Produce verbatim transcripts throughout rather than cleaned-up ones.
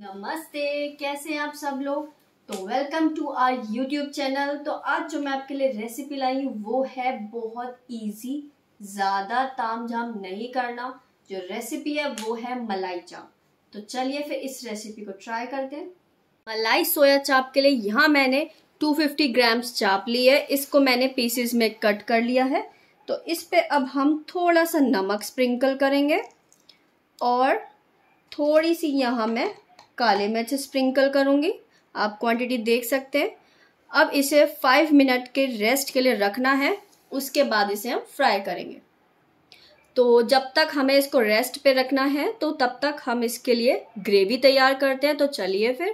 नमस्ते, कैसे हैं आप सब लोग। तो welcome to our YouTube channel. तो आज जो मैं आपके लिए रेसिपी लाई हूँ वो है बहुत इजी, ज़्यादा तामझाम नहीं करना। जो रेसिपी है वो है मलाई चाप। तो चलिए फिर इस रेसिपी को ट्राई करते हैं। मलाई सोया चाप के लिए यहाँ मैंने दो सौ पचास ग्राम्स चाप ली है। इसको मैंने पीसेस में कट कर लिया है। तो इस पे अब हम थोड़ा सा नमक स्प्रिंकल करेंगे और थोड़ी सी यहाँ मैं काले मिर्च स्प्रिंकल करूँगी। आप क्वांटिटी देख सकते हैं। अब इसे फाइव मिनट के रेस्ट के लिए रखना है, उसके बाद इसे हम फ्राई करेंगे। तो जब तक हमें इसको रेस्ट पे रखना है तो तब तक हम इसके लिए ग्रेवी तैयार करते हैं। तो चलिए फिर।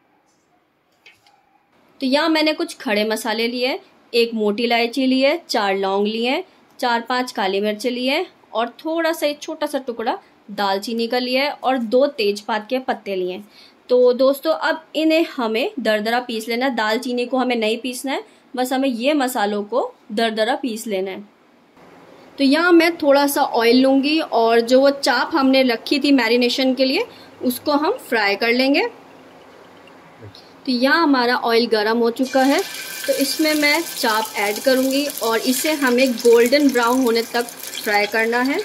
तो यहाँ मैंने कुछ खड़े मसाले लिए, एक मोटी इलायची ली है, चार लौंग लिए हैं, चार पांच काली मिर्च लिए हैं और थोड़ा सा एक छोटा सा टुकड़ा दालचीनी का लिया है और दो तेजपात के पत्ते लिए हैं। तो दोस्तों अब इन्हें हमें दरदरा पीस लेना है। दालचीनी को हमें नहीं पीसना है, बस हमें ये मसालों को दरदरा पीस लेना है। तो यहाँ मैं थोड़ा सा ऑयल लूँगी और जो वो चाप हमने रखी थी मैरिनेशन के लिए उसको हम फ्राई कर लेंगे। तो यहाँ हमारा ऑयल गर्म हो चुका है, तो इसमें मैं चाप ऐड करूँगी और इसे हमें गोल्डन ब्राउन होने तक फ्राई करना है।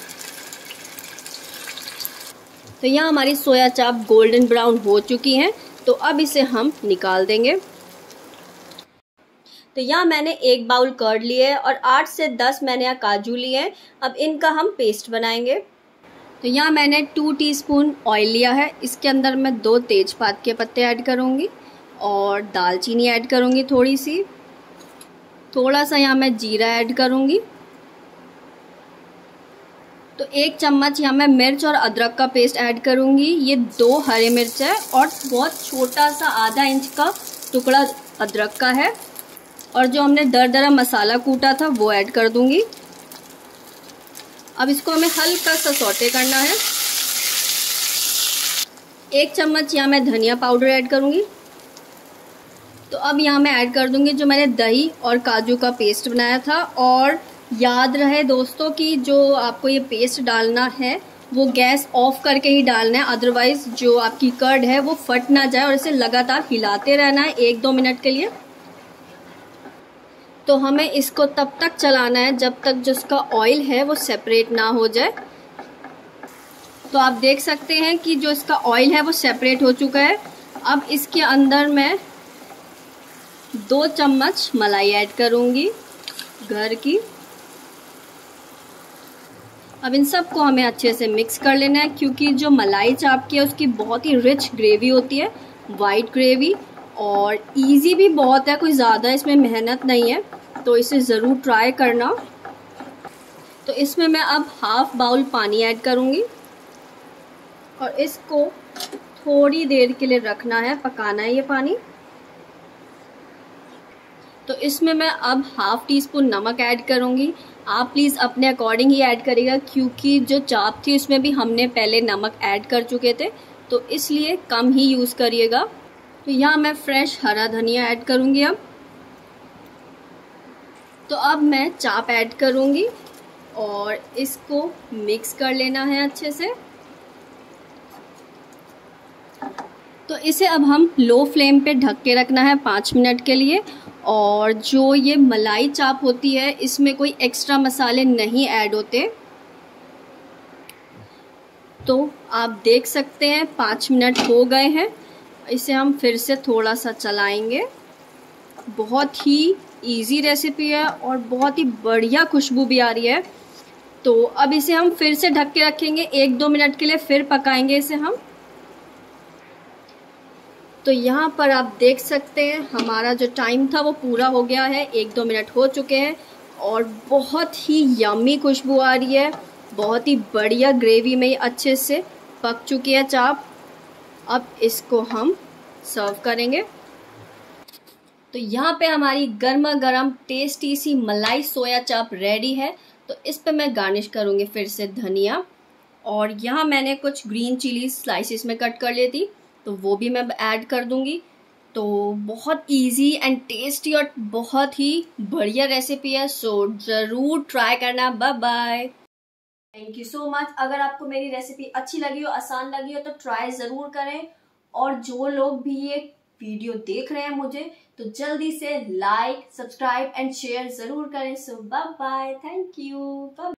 तो यहाँ हमारी सोया चाप गोल्डन ब्राउन हो चुकी हैं, तो अब इसे हम निकाल देंगे। तो यहाँ मैंने एक बाउल कर्ड लिए है और आठ से दस मैंने यहाँ काजू लिए हैं। अब इनका हम पेस्ट बनाएंगे। तो यहाँ मैंने टू टीस्पून ऑयल लिया है। इसके अंदर मैं दो तेजपात के पत्ते ऐड करूँगी और दालचीनी ऐड करूँगी थोड़ी सी। थोड़ा सा यहाँ मैं जीरा ऐड करूँगी। तो एक चम्मच यहाँ मैं मिर्च और अदरक का पेस्ट ऐड करूँगी। ये दो हरे मिर्च है और बहुत छोटा सा आधा इंच का टुकड़ा अदरक का है और जो हमने दरदरा मसाला कूटा था वो ऐड कर दूँगी। अब इसको हमें हल्का सा सौटे करना है। एक चम्मच यहाँ मैं धनिया पाउडर ऐड करूँगी। तो अब यहाँ मैं ऐड कर दूँगी जो मैंने दही और काजू का पेस्ट बनाया था। और याद रहे दोस्तों कि जो आपको ये पेस्ट डालना है वो गैस ऑफ करके ही डालना है, अदरवाइज जो आपकी कर्ड है वो फट ना जाए और इसे लगातार हिलाते रहना है एक दो मिनट के लिए। तो हमें इसको तब तक चलाना है जब तक जो इसका ऑयल है वो सेपरेट ना हो जाए। तो आप देख सकते हैं कि जो इसका ऑयल है वो सेपरेट हो चुका है। अब इसके अंदर मैं दो चम्मच मलाई ऐड करूँगी घर की। अब इन सब को हमें अच्छे से मिक्स कर लेना है, क्योंकि जो मलाई चाप की है उसकी बहुत ही रिच ग्रेवी होती है, वाइट ग्रेवी, और इजी भी बहुत है, कोई ज़्यादा इसमें मेहनत नहीं है। तो इसे ज़रूर ट्राई करना। तो इसमें मैं अब हाफ बाउल पानी ऐड करूँगी और इसको थोड़ी देर के लिए रखना है, पकाना है ये पानी। तो इसमें मैं अब हाफ टी स्पून नमक ऐड करूँगी। आप प्लीज़ अपने अकॉर्डिंग ही ऐड करिएगा, क्योंकि जो चाप थी उसमें भी हमने पहले नमक ऐड कर चुके थे, तो इसलिए कम ही यूज़ करिएगा। तो यहाँ मैं फ्रेश हरा धनिया ऐड करूँगी अब। तो अब मैं चाप ऐड करूँगी और इसको मिक्स कर लेना है अच्छे से। तो इसे अब हम लो फ्लेम पे ढक के रखना है पाँच मिनट के लिए। और जो ये मलाई चाप होती है इसमें कोई एक्स्ट्रा मसाले नहीं ऐड होते। तो आप देख सकते हैं पाँच मिनट हो गए हैं। इसे हम फिर से थोड़ा सा चलाएंगे। बहुत ही इजी रेसिपी है और बहुत ही बढ़िया खुशबू भी आ रही है। तो अब इसे हम फिर से ढक के रखेंगे एक दो मिनट के लिए, फिर पकाएंगे इसे हम। तो यहाँ पर आप देख सकते हैं हमारा जो टाइम था वो पूरा हो गया है, एक दो मिनट हो चुके हैं और बहुत ही यम्मी खुशबू आ रही है। बहुत ही बढ़िया ग्रेवी में अच्छे से पक चुकी है चाप। अब इसको हम सर्व करेंगे। तो यहाँ पे हमारी गर्मा गर्म टेस्टी सी मलाई सोया चाप रेडी है। तो इस पे मैं गार्निश करूँगी फिर से धनिया, और यहाँ मैंने कुछ ग्रीन चिली स्लाइसिस में कट कर ली थी, तो वो भी मैं ऐड कर दूंगी। तो बहुत इजी एंड टेस्टी और बहुत ही बढ़िया रेसिपी है, सो ज़रूर ट्राई करना। Bye bye, thank you so much. अगर आपको मेरी रेसिपी अच्छी लगी हो, आसान लगी हो, तो ट्राई ज़रूर करें और जो लोग भी ये वीडियो देख रहे हैं मुझे, तो जल्दी से लाइक, सब्सक्राइब एंड शेयर जरूर करें। So bye bye, thank you, bye.